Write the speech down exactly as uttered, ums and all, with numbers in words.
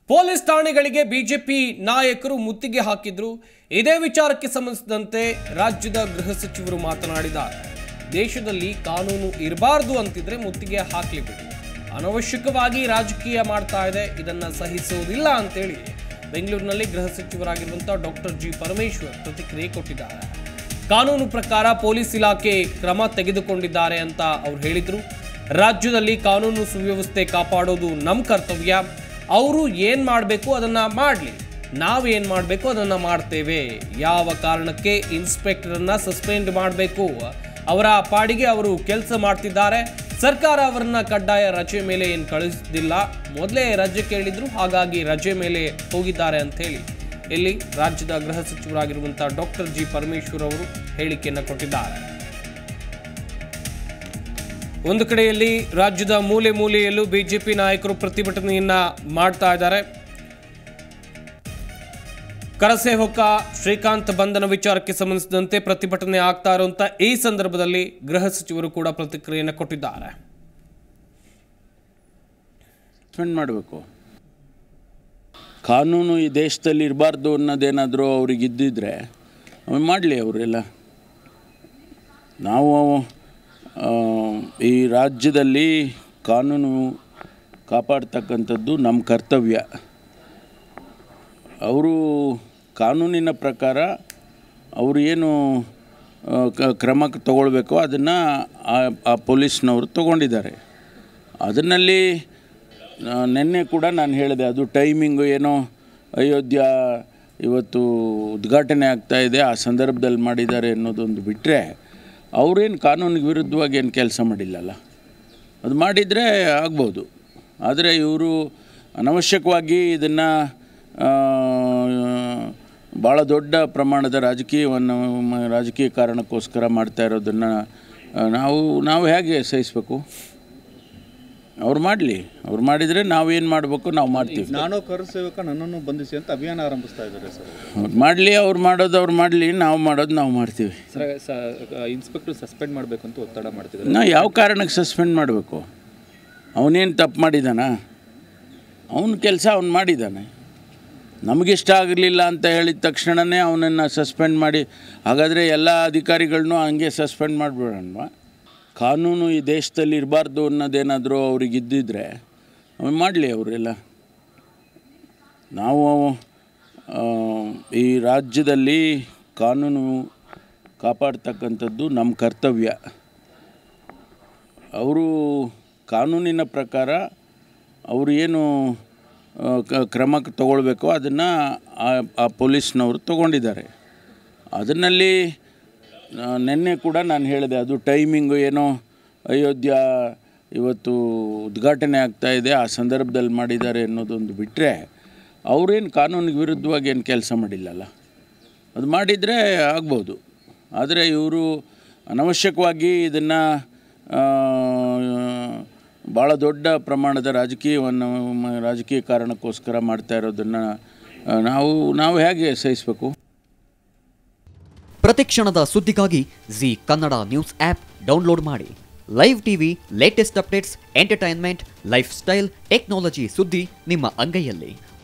Police ಠಾಣೆಗಳಿಗೆ BJP ನಾಯಕರು ಮುತ್ತಿಗೆ ಹಾಕಿದ್ರು. ಇದೇ ವಿಚಾರಕ್ಕೆ ಸಂಬಂಧಿಸಿದಂತೆ ರಾಜ್ಯದ ಗೃಹ ಸಚಿವರು ಮಾತನಾಡಿದ್ದಾರೆ. ದೇಶದಲ್ಲಿ ಕಾನೂನು ಇರಬಾರದು ಅಂತಿದ್ರೆ ಮುತ್ತಿಗೆ ಹಾಕಲೇಬೇಕು. ಅನವಶ್ಯಕವಾಗಿ ರಾಜಕೀಯ ಮಾಡ್ತಾ ಇದೆ, ಇದನ್ನ ಸಹಿಸುವುದಿಲ್ಲ ಅಂತೇಳಿ ಬೆಂಗಳೂರಿನಲ್ಲಿ ಗೃಹ ಸಚಿವರಾಗಿರುವಂತಹ ಡಾಕ್ಟರ್ ಜಿ ಪರಮೇಶ್ವರ್ ಪ್ರತಿಕ್ರಿಯೆ ಕೊಟ್ಟಿದ್ದಾರೆ. ಕಾನೂನು ಪ್ರಕಾರ ಪೊಲೀಸ್ ಇಲಾಖೆ ಕ್ರಮ ತೆಗೆದುಕೊಂಡಿದ್ದಾರೆ ಅಂತ ಅವರು ಹೇಳಿದ್ರು. ರಾಜ್ಯದಲ್ಲಿ ಕಾನೂನು ಸುವ್ಯವಸ್ಥೆ ಕಾಪಾಡೋದು ನಮ್ಮ ಕರ್ತವ್ಯ. ಅವರು ಏನು ಮಾಡಬೇಕು ಅದನ್ನು ಮಾಡಲಿ, ನಾವೇನು ಮಾಡಬೇಕು ಅದನ್ನು ಮಾಡ್ತೇವೆ. ಯಾವ ಕಾರಣಕ್ಕೆ ಇನ್ಸ್ಪೆಕ್ಟರನ್ನು ಸಸ್ಪೆಂಡ್ ಮಾಡಬೇಕು? ಅವರ ಪಾಡಿಗೆ ಅವರು ಕೆಲಸ ಮಾಡ್ತಿದ್ದಾರೆ. ಸರ್ಕಾರ ಅವರನ್ನ ಕಡ್ಡಾಯ ರಜೆ ಮೇಲೆ ಏನು ಕಳಿಸ್ತಿಲ್ಲ, ಮೊದಲೇ ರಜೆ ಕೇಳಿದ್ರು, ಹಾಗಾಗಿ ರಜೆ ಮೇಲೆ ಹೋಗಿದ್ದಾರೆ ಅಂತ ಹೇಳಿ ಇಲ್ಲಿ ರಾಜ್ಯದ ಗೃಹ ಸಚಿವರಾಗಿರುವಂತಹ ಡಾಕ್ಟರ್ ಜಿ ಪರಮೇಶ್ವರ್ ಅವರು ಹೇಳಿಕೆಯನ್ನು ಕೊಟ್ಟಿದ್ದಾರೆ. ಒಂದು ಕಡೆಯಲ್ಲಿ ರಾಜ್ಯದ ಮೂಲೆ ಮೂಲೆಯಲ್ಲೂ ಬಿಜೆಪಿ ನಾಯಕರು ಪ್ರತಿಭಟನೆಯನ್ನ ಮಾಡ್ತಾ ಇದ್ದಾರೆ. ಕರಸೇವಕ ಶ್ರೀಕಾಂತ್ ಬಂಧನ ವಿಚಾರಕ್ಕೆ ಸಂಬಂಧಿಸಿದಂತೆ ಪ್ರತಿಭಟನೆ ಆಗ್ತಾ ಇರುವಂತ ಈ ಸಂದರ್ಭದಲ್ಲಿ ಗೃಹ ಸಚಿವರು ಕೂಡ ಪ್ರತಿಕ್ರಿಯೆಯನ್ನು ಕೊಟ್ಟಿದ್ದಾರೆ. ಮಾಡಬೇಕು, ಕಾನೂನು ಈ ದೇಶದಲ್ಲಿ ಇರಬಾರ್ದು ಅನ್ನೋದೇನಾದರೂ ಅವ್ರಿಗೆ ಇದ್ದಿದ್ರೆ ಮಾಡಲಿ. ಅವರೆಲ್ಲ ನಾವು ಈ ರಾಜ್ಯದಲ್ಲಿ ಕಾನೂನು ಕಾಪಾಡ್ತಕ್ಕಂಥದ್ದು ನಮ್ಮ ಕರ್ತವ್ಯ. ಅವರು ಕಾನೂನಿನ ಪ್ರಕಾರ ಅವರು ಏನು ಕ್ರಮ ತಗೊಳ್ಬೇಕೋ ಅದನ್ನು ಆ ಪೊಲೀಸ್ನವರು ತಗೊಂಡಿದ್ದಾರೆ. ಅದರಲ್ಲಿ ನಿನ್ನೆ ಕೂಡ ನಾನು ಹೇಳಿದೆ, ಅದು ಟೈಮಿಂಗು ಏನೋ ಅಯೋಧ್ಯ ಇವತ್ತು ಉದ್ಘಾಟನೆ ಆಗ್ತಾಯಿದೆ, ಆ ಸಂದರ್ಭದಲ್ಲಿ ಮಾಡಿದ್ದಾರೆ ಅನ್ನೋದೊಂದು ಬಿಟ್ಟರೆ ಅವರೇನು ಕಾನೂನಿಗೆ ವಿರುದ್ಧವಾಗಿ ಏನು ಕೆಲಸ ಮಾಡಿಲ್ಲಲ್ಲ. ಅದು ಮಾಡಿದರೆ ಆಗ್ಬೋದು. ಆದರೆ ಇವರು ಅನವಶ್ಯಕವಾಗಿ ಇದನ್ನು ಭಾಳ ದೊಡ್ಡ ಪ್ರಮಾಣದ ರಾಜಕೀಯವನ್ನು ರಾಜಕೀಯ ಕಾರಣಕ್ಕೋಸ್ಕರ ಮಾಡ್ತಾ ಇರೋದನ್ನು ನಾವು ನಾವು ಹೇಗೆ ಸಹಿಸಬೇಕು? ಅವ್ರು ಮಾಡಲಿ, ಅವ್ರು ಮಾಡಿದರೆ ನಾವೇನು ಮಾಡಬೇಕು ನಾವು ಮಾಡ್ತೀವಿ. ನಾನು ಕರಸೇವಕ ನನ್ನನ್ನು ಬಂಧಿಸಿ ಅಂತ ಅಭಿಯಾನ ಆರಂಭಿಸ್ತಾ ಇದ್ದಾರೆ ಸರ್. ಅವ್ರು ಮಾಡಲಿ, ಅವ್ರು ಮಾಡೋದು ಅವ್ರು ಮಾಡಲಿ, ನಾವು ಮಾಡೋದು ನಾವು ಮಾಡ್ತೀವಿ. ಇನ್ಸ್ಪೆಕ್ಟರ್ ಸಸ್ಪೆಂಡ್ ಮಾಡಬೇಕು ಅಂತ ಒತ್ತಡ ಮಾಡ್ತಿದ್ದಾರೆ. ನಾವು ಯಾವ ಕಾರಣಕ್ಕೆ ಸಸ್ಪೆಂಡ್ ಮಾಡಬೇಕು? ಅವನೇನು ತಪ್ಪು ಮಾಡಿದಾನ? ಅವನ ಕೆಲಸ ಅವ್ನು ಮಾಡಿದ್ದಾನೆ. ನಮಗಿಷ್ಟ ಆಗಲಿಲ್ಲ ಅಂತ ಹೇಳಿದ ತಕ್ಷಣವೇ ಅವನನ್ನು ಸಸ್ಪೆಂಡ್ ಮಾಡಿ, ಹಾಗಾದರೆ ಎಲ್ಲ ಅಧಿಕಾರಿಗಳನ್ನೂ ಹಂಗೆ ಸಸ್ಪೆಂಡ್ ಮಾಡಿಬಿಡೋಣ? ಕಾನೂನು ಈ ದೇಶದಲ್ಲಿ ಇರಬಾರ್ದು ಅನ್ನೋದೇನಾದರೂ ಅವ್ರಿಗೆ ಇದ್ದಿದ್ರೆ ಮಾಡಲಿ. ಅವರೆಲ್ಲ ನಾವು ಈ ರಾಜ್ಯದಲ್ಲಿ ಕಾನೂನು ಕಾಪಾಡ್ತಕ್ಕಂಥದ್ದು ನಮ್ಮ ಕರ್ತವ್ಯ. ಅವರು ಕಾನೂನಿನ ಪ್ರಕಾರ ಅವರು ಏನು ಕ್ರಮ ತಗೊಳ್ಬೇಕೋ ಅದನ್ನು ಆ ಪೊಲೀಸ್ನವರು ತಗೊಂಡಿದ್ದಾರೆ. ಅದರಲ್ಲಿ ನಿನ್ನೆ ಕೂಡ ನಾನು ಹೇಳಿದೆ, ಅದು ಟೈಮಿಂಗು ಏನೋ ಅಯೋಧ್ಯ ಇವತ್ತು ಉದ್ಘಾಟನೆ ಆಗ್ತಾಯಿದೆ, ಆ ಸಂದರ್ಭದಲ್ಲಿ ಮಾಡಿದ್ದಾರೆ ಅನ್ನೋದೊಂದು ಬಿಟ್ಟರೆ ಅವರೇನು ಕಾನೂನಿಗೆ ವಿರುದ್ಧವಾಗಿ ಏನು ಕೆಲಸ ಮಾಡಿಲ್ಲಲ್ಲ. ಅದು ಮಾಡಿದರೆ ಆಗ್ಬೋದು. ಆದರೆ ಇವರು ಅನವಶ್ಯಕವಾಗಿ ಇದನ್ನು ಭಾಳ ದೊಡ್ಡ ಪ್ರಮಾಣದ ರಾಜಕೀಯವನ್ನು ರಾಜಕೀಯ ಕಾರಣಕ್ಕೋಸ್ಕರ ಮಾಡ್ತಾ ಇರೋದನ್ನು ನಾವು ನಾವು ಹೇಗೆ ಸಹಿಸಬೇಕು? ಪ್ರತಿಕ್ಷಣದ ಸುದ್ದಿಗಾಗಿ Zee Kannada news app download ಮಾಡಿ. Live TV, latest updates, entertainment, lifestyle, technology ಸುದ್ದಿ ನಿಮ್ಮ ಅಂಗೈಯಲ್ಲಿ.